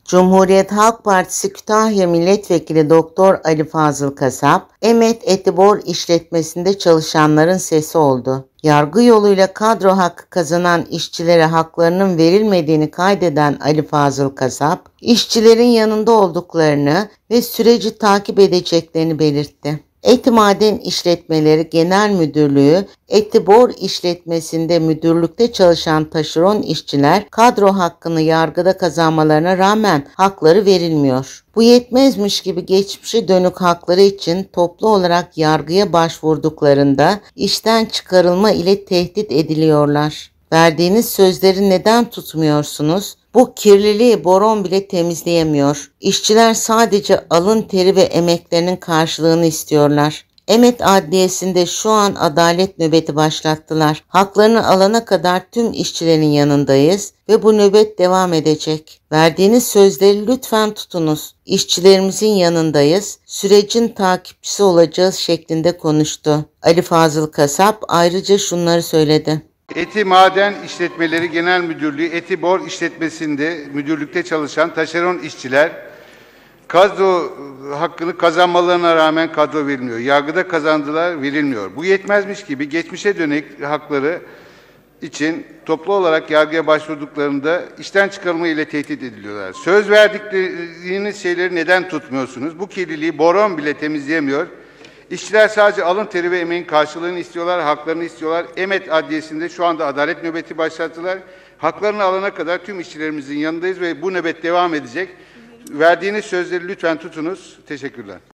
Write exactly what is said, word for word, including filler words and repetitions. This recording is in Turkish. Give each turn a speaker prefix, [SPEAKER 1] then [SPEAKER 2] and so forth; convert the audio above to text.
[SPEAKER 1] Cumhuriyet Halk Partisi Kütahya Milletvekili Doktor Ali Fazıl Kasap, Emet Etibor işletmesinde çalışanların sesi oldu. Yargı yoluyla kadro hakkı kazanan işçilere haklarının verilmediğini kaydeden Ali Fazıl Kasap, işçilerin yanında olduklarını ve süreci takip edeceklerini belirtti. Eti Maden İşletmeleri Genel Müdürlüğü, Etibor işletmesinde müdürlükte çalışan taşeron işçiler kadro hakkını yargıda kazanmalarına rağmen hakları verilmiyor. Bu yetmezmiş gibi geçmişe dönük hakları için toplu olarak yargıya başvurduklarında işten çıkarılma ile tehdit ediliyorlar. Verdiğiniz sözleri neden tutmuyorsunuz? Bu kirliliği boron bile temizleyemiyor. İşçiler sadece alın teri ve emeklerinin karşılığını istiyorlar. Emet Adliyesi'nde şu an adalet nöbeti başlattılar. Haklarını alana kadar tüm işçilerin yanındayız ve bu nöbet devam edecek. Verdiğiniz sözleri lütfen tutunuz. İşçilerimizin yanındayız, sürecin takipçisi olacağız şeklinde konuştu. Ali Fazıl Kasap ayrıca şunları söyledi.
[SPEAKER 2] Eti Maden İşletmeleri Genel Müdürlüğü Etibor işletmesinde müdürlükte çalışan taşeron işçiler kadro hakkını kazanmalarına rağmen kadro verilmiyor. Yargıda kazandılar, verilmiyor. Bu yetmezmiş gibi geçmişe dönük hakları için toplu olarak yargıya başvurduklarında işten çıkarılma ile tehdit ediliyorlar. Söz verdikleriniz şeyleri neden tutmuyorsunuz? Bu kirliliği boron bile temizleyemiyor. İşçiler sadece alın teri ve emeğin karşılığını istiyorlar, haklarını istiyorlar. Emet Adliyesi'nde şu anda adalet nöbeti başlattılar. Haklarını alana kadar tüm işçilerimizin yanındayız ve bu nöbet devam edecek. Verdiğiniz sözleri lütfen tutunuz. Teşekkürler.